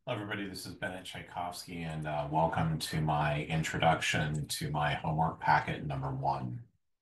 Hello, everybody. This is Bennett Tchaikovsky, and welcome to my introduction to my homework packet number one.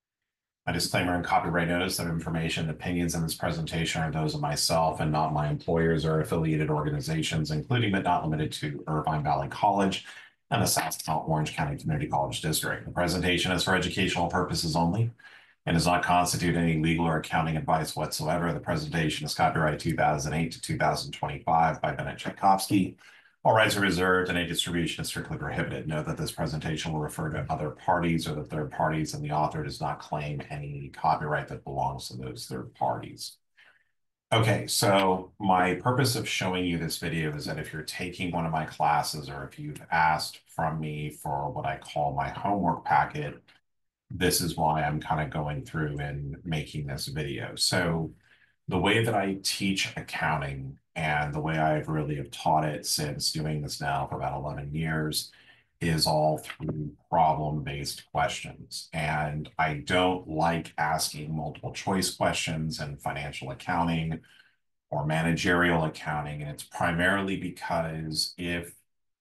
My disclaimer and copyright notice that information and opinions in this presentation are those of myself and not my employers or affiliated organizations, including but not limited to Irvine Valley College and the South Orange County Community College District. The presentation is for educational purposes only and does not constitute any legal or accounting advice whatsoever. The presentation is copyright 2008 to 2025 by Bennett Tchaikovsky. All rights are reserved and any distribution is strictly prohibited. Note that this presentation will refer to other parties or the third parties, and the author does not claim any copyright that belongs to those third parties. Okay, so my purpose of showing you this video is that if you're taking one of my classes or if you've asked from me for what I call my homework packet, this is why I'm kind of going through and making this video. So the way that I teach accounting and the way I've really have taught it since doing this now for about 11 years is all through problem-based questions. And I don't like asking multiple choice questions in financial accounting or managerial accounting. And it's primarily because if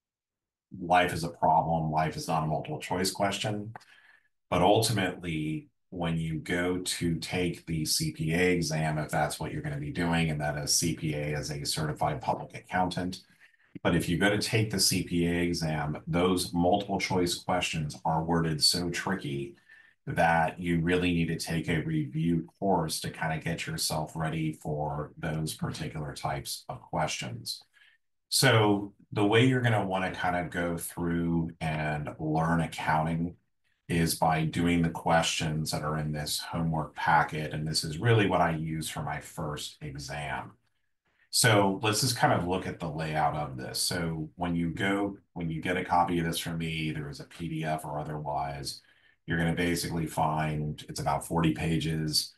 life is a problem, life is not a multiple choice question. But ultimately, when you go to take the CPA exam, if that's what you're going to be doing, and that is CPA as a certified public accountant. But if you go to take the CPA exam, those multiple choice questions are worded so tricky that you really need to take a review course to kind of get yourself ready for those particular types of questions. So the way you're going to want to kind of go through and learn accounting is by doing the questions that are in this homework packet. And this is really what I use for my first exam. So let's just kind of look at the layout of this. So when you get a copy of this from me, either as a PDF or otherwise, you're going to basically find it's about 40 pages.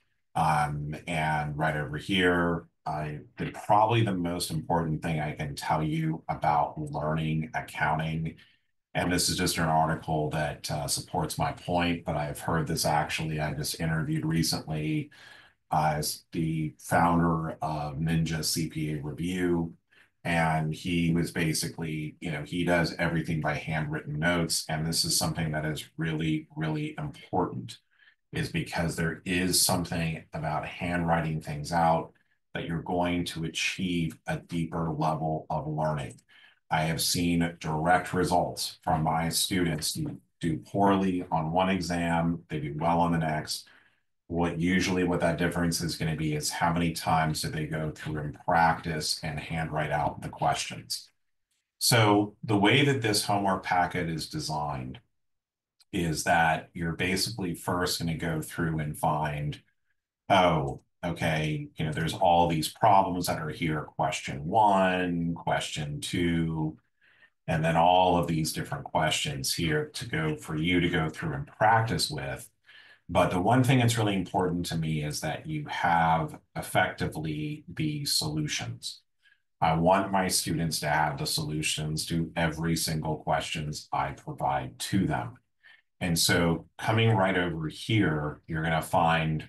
And right over here, probably the most important thing I can tell you about learning accounting, and this is just an article that supports my point, but I've heard this actually. I just interviewed recently as the founder of Ninja CPA Review. And he was basically, he does everything by handwritten notes. And this is something that is really, really important, is because there is something about handwriting things out that you're going to achieve a deeper level of learning. I have seen direct results from my students do poorly on one exam, they do well on the next. What that difference is going to be is how many times do they go through and practice and handwrite out the questions. So the way that this homework packet is designed is that you're basically first going to go through and find, oh, okay, there's all these problems that are here. Question one, question two, and then all of these different questions here to go for you to go through and practice with. But the one thing that's really important to me is that you have effectively the solutions. I want my students to have the solutions to every single questions I provide to them. And so coming right over here, you're going to find,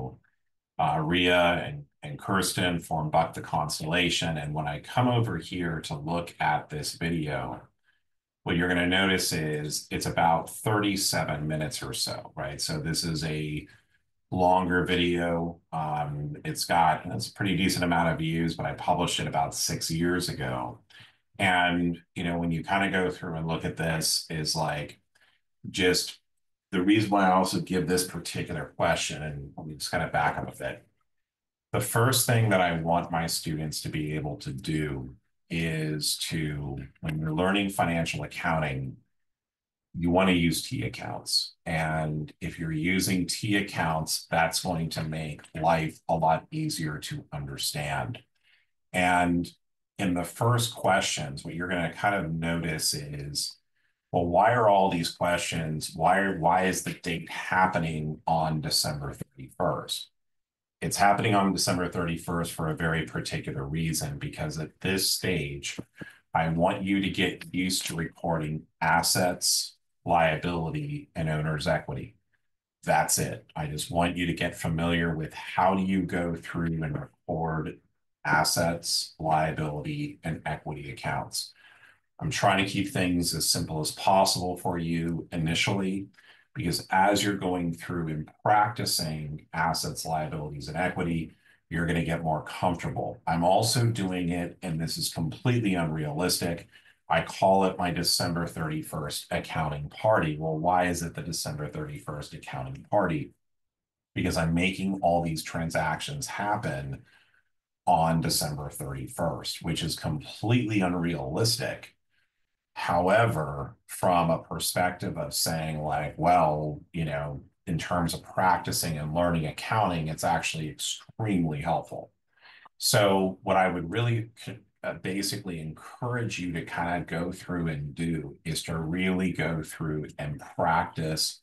Rhea and Kirsten form Buck the Constellation. And when I come over here to look at this video, what you're going to notice is it's about 37 minutes or so, right? So this is a longer video. It's a pretty decent amount of views, but I published it about 6 years ago. And, when you kind of go through and look at this is like just the reason why I also give this particular question, and let me just kind of back up a bit. The first thing that I want my students to be able to do is when you're learning financial accounting, you want to use T accounts. And if you're using T accounts, that's going to make life a lot easier to understand. And in the first questions, what you're going to kind of notice is, well, why are all these questions? Why is the date happening on December 31st? It's happening on December 31st for a very particular reason, because at this stage, I want you to get used to recording assets, liability, and owner's equity. That's it. I just want you to get familiar with how do you go through and record assets, liability, and equity accounts. I'm trying to keep things as simple as possible for you initially, because as you're going through and practicing assets, liabilities, and equity, you're going to get more comfortable. I'm also doing it, and this is completely unrealistic. I call it my December 31st accounting party. Well, why is it the December 31st accounting party? Because I'm making all these transactions happen on December 31st, which is completely unrealistic. However, from a perspective of saying like, well, in terms of practicing and learning accounting, it's actually extremely helpful. So what I would really basically encourage you to kind of go through and do is to really go through and practice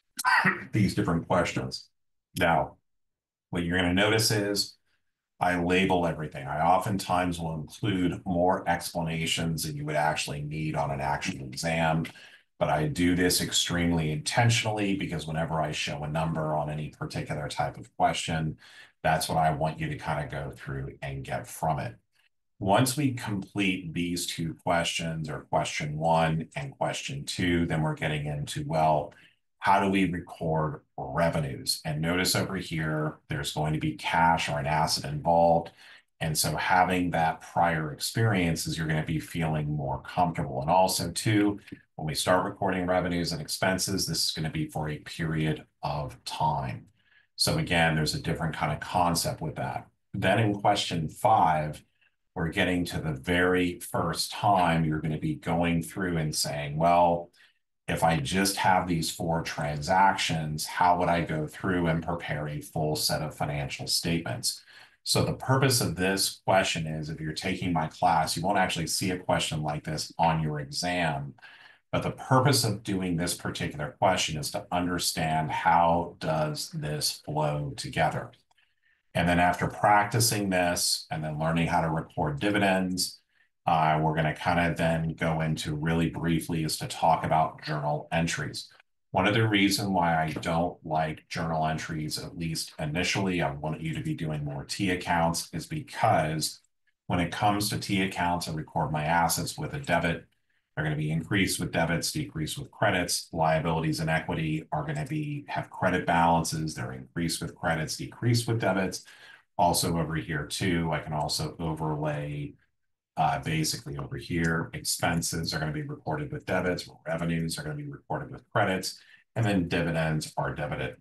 these different questions. Now, what you're going to notice is I label everything. I oftentimes will include more explanations than you would actually need on an actual exam, but I do this extremely intentionally because whenever I show a number on any particular type of question, that's what I want you to kind of go through and get from it. Once we complete these two questions, or question one and question two, then we're getting into, well, how do we record revenues? And notice over here, there's going to be cash or an asset involved. And so having that prior experience is you're going to be feeling more comfortable. And also too, when we start recording revenues and expenses, this is going to be for a period of time. So again, there's a different kind of concept with that. Then in question five, we're getting to the very first time you're going to be going through and saying, well, if I just have these four transactions, how would I go through and prepare a full set of financial statements? So the purpose of this question is, if you're taking my class, you won't actually see a question like this on your exam. But the purpose of doing this particular question is to understand, how does this flow together? And then after practicing this and then learning how to record dividends, we're going to kind of then go into really briefly is to talk about journal entries. One of the reasons why I don't like journal entries, at least initially, I want you to be doing more T accounts, is because when it comes to T accounts, I record my assets with a debit. They're going to be increased with debits, decreased with credits. Liabilities and equity are going to have credit balances. They're increased with credits, decreased with debits. Also over here too, I can also overlay basically over here, expenses are going to be recorded with debits, revenues are going to be recorded with credits, and then dividends are debited.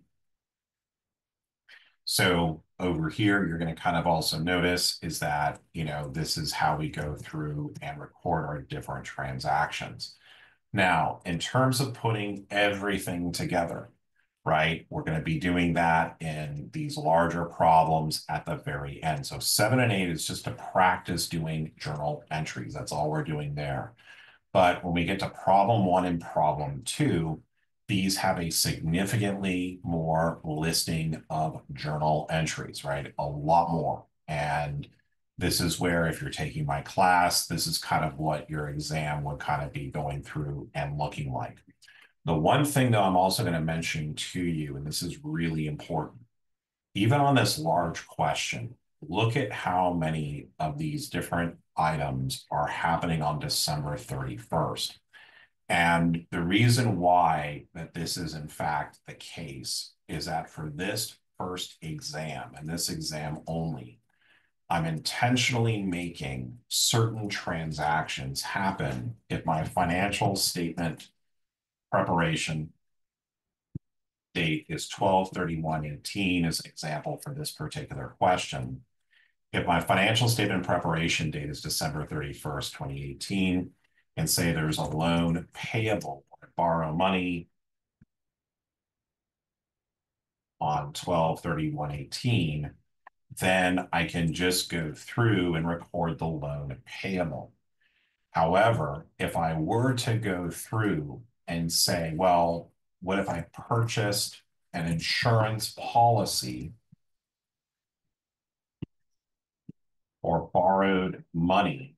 So over here, you're going to kind of also notice is that, this is how we go through and record our different transactions. Now, in terms of putting everything together, right, we're going to be doing that in these larger problems at the very end. So 7 and 8 is just to practice doing journal entries. That's all we're doing there. But when we get to problem 1 and problem 2, these have a significantly more listing of journal entries, right? A lot more. And this is where, if you're taking my class, this is kind of what your exam would kind of be going through and looking like. The one thing that I'm also going to mention to you, and this is really important, even on this large question, look at how many of these different items are happening on December 31st. And the reason why that this is in fact the case is that for this first exam, and this exam only, I'm intentionally making certain transactions happen if my financial statement preparation date is 12/31/18 as an example for this particular question. If my financial statement preparation date is December 31st, 2018, and say there's a loan payable or borrow money on 12/31/18, then I can just go through and record the loan payable. However, if I were to go through and say, well, what if I purchased an insurance policy or borrowed money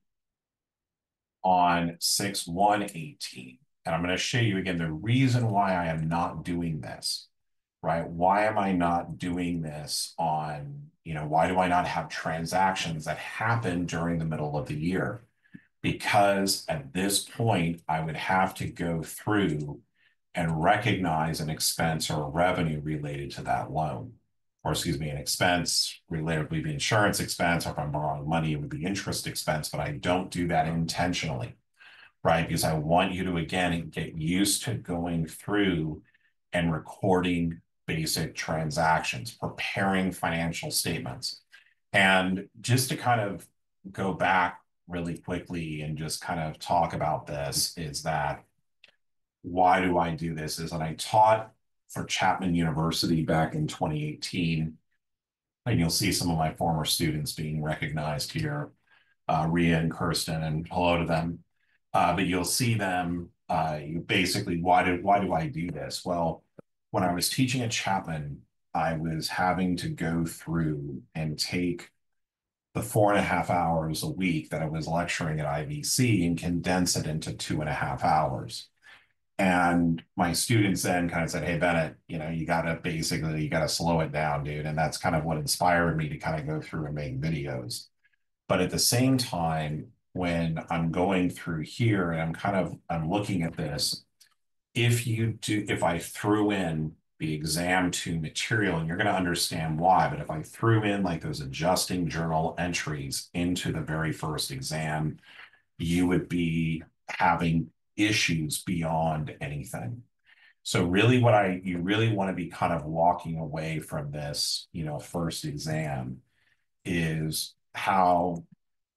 on 6/1/18? And I'm going to show you again the reason why I am not doing this, right? Why am I not doing this on why do I not have transactions that happen during the middle of the year? Because at this point, I would have to go through and recognize an expense or a revenue related to that loan. Or excuse me, an expense related would be insurance expense, or if I'm borrowing money, it would be interest expense, but I don't do that intentionally, right? Because I want you to, again, get used to going through and recording basic transactions, preparing financial statements. And just to kind of go back really quickly and just kind of talk about this is that why do I do this? Is that I taught for Chapman University back in 2018, and you'll see some of my former students being recognized here, Ria and Kirsten, and hello to them. But you'll see them. You basically, why do I do this? Well, when I was teaching at Chapman, I was having to go through and take the 4.5 hours a week that I was lecturing at IVC and condense it into 2.5 hours. And my students then kind of said, hey, Bennett, you got to slow it down, dude. And that's kind of what inspired me to kind of go through and make videos. But at the same time, when I'm going through here and I'm looking at this, if I threw in the exam 2 material, and you're going to understand why, but if I threw in like those adjusting journal entries into the very first exam, you would be having issues beyond anything. So really you really want to be kind of walking away from this, first exam is how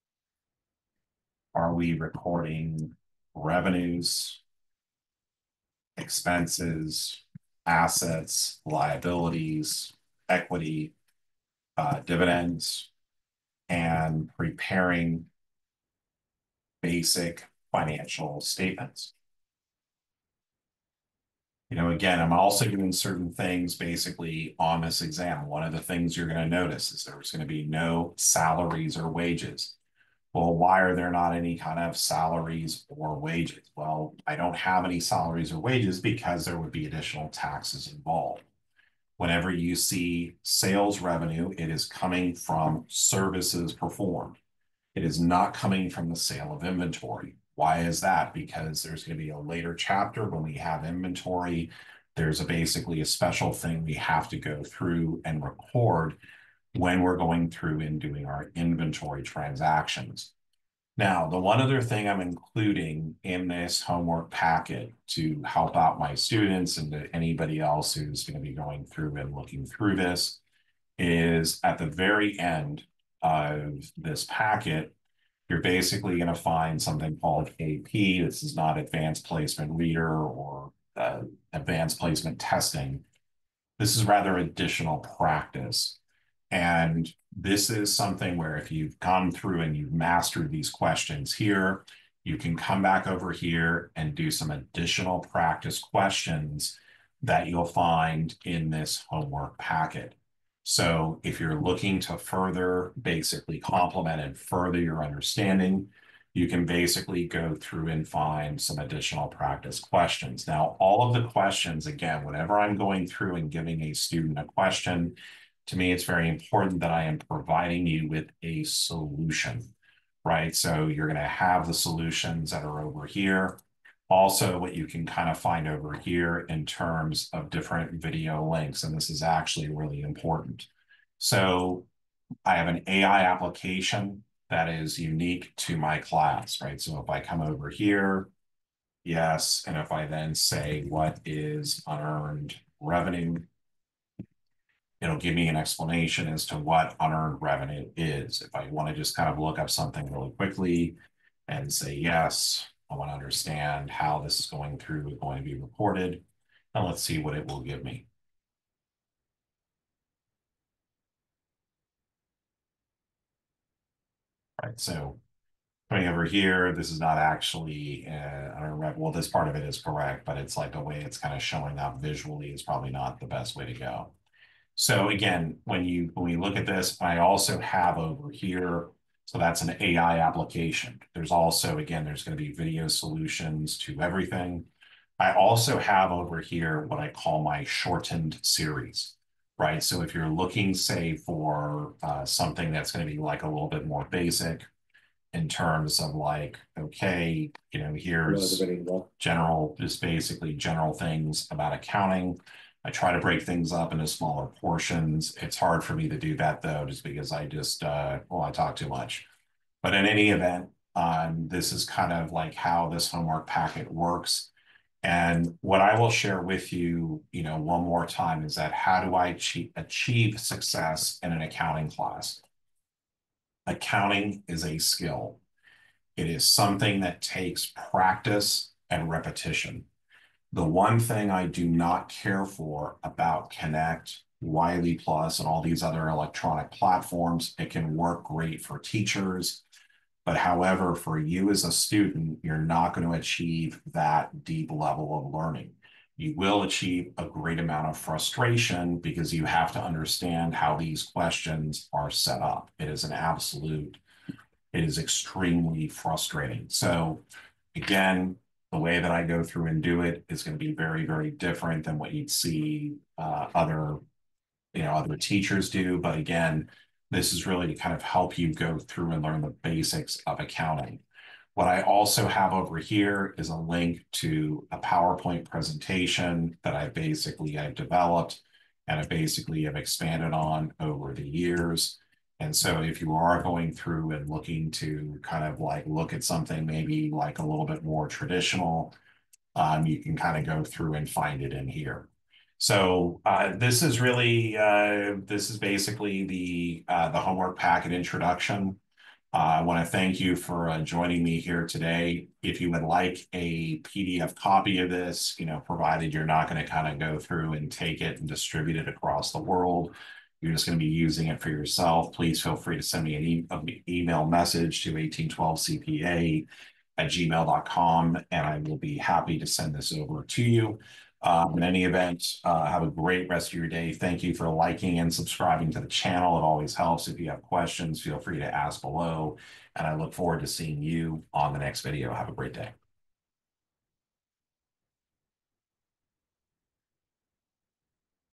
are we recording revenues, expenses, assets, liabilities, equity, dividends, and preparing basic financial statements. Again, I'm also doing certain things basically on this exam. One of the things you're going to notice is there's going to be no salaries or wages. Well, why are there not any kind of salaries or wages? Well, I don't have any salaries or wages because there would be additional taxes involved. Whenever you see sales revenue, it is coming from services performed. It is not coming from the sale of inventory. Why is that? Because there's going to be a later chapter when we have inventory. There's basically a special thing we have to go through and record when we're going through and doing our inventory transactions. Now, the one other thing I'm including in this homework packet to help out my students and to anybody else who's going to be going through and looking through this is at the very end of this packet, you're basically going to find something called AP. This is not advanced placement reader or advanced placement testing. This is rather additional practice. And this is something where if you've gone through and you've mastered these questions here, you can come back over here and do some additional practice questions that you'll find in this homework packet. So if you're looking to further basically complement and further your understanding, you can basically go through and find some additional practice questions. Now, all of the questions, again, whenever I'm going through and giving a student a question, to me, it's very important that I am providing you with a solution, right? So you're going to have the solutions that are over here. Also, what you can kind of find over here in terms of different video links, and this is actually really important. So I have an AI application that is unique to my class, right? So if I come over here, yes, and if I then say, what is unearned revenue? It'll give me an explanation as to what unearned revenue is. If I want to just kind of look up something really quickly and say, yes, I want to understand how this is going to be reported. And let's see what it will give me. Right, so coming over here, this is not actually, I don't remember, well, this part of it is correct, but it's like the way it's kind of showing up visually is probably not the best way to go. So again, when we look at this, I also have over here, so that's an AI application. There's also, again, there's going to be video solutions to everything. I also have over here what I call my shortened series. right? So if you're looking, say, for something that's going to be like a little bit more basic in terms of like, okay, here's just basically general things about accounting. I try to break things up into smaller portions. It's hard for me to do that though, just because I just, I talk too much. But in any event, this is kind of like how this homework packet works. And what I will share with you, one more time is that how do I achieve success in an accounting class? Accounting is a skill. It is something that takes practice and repetition. The one thing I do not care for about Connect, Wiley Plus, and all these other electronic platforms, it can work great for teachers. But however, for you as a student, you're not going to achieve that deep level of learning. You will achieve a great amount of frustration because you have to understand how these questions are set up. It is extremely frustrating. So again, the way that I go through and do it is going to be very, very different than what you'd see other teachers do. But again, this is really to kind of help you go through and learn the basics of accounting. What I also have over here is a link to a PowerPoint presentation that I've developed and I basically have expanded on over the years. And so if you are going through and looking to kind of like look at something maybe like a little bit more traditional, you can kind of go through and find it in here. So this is basically the homework packet introduction. I want to thank you for joining me here today. If you would like a PDF copy of this, provided you're not going to kind of go through and take it and distribute it across the world, you're just going to be using it for yourself, please feel free to send me an email message to 1812cpa@gmail.com, and I will be happy to send this over to you. In any event, have a great rest of your day. Thank you for liking and subscribing to the channel. It always helps. If you have questions, feel free to ask below. And I look forward to seeing you on the next video. Have a great day.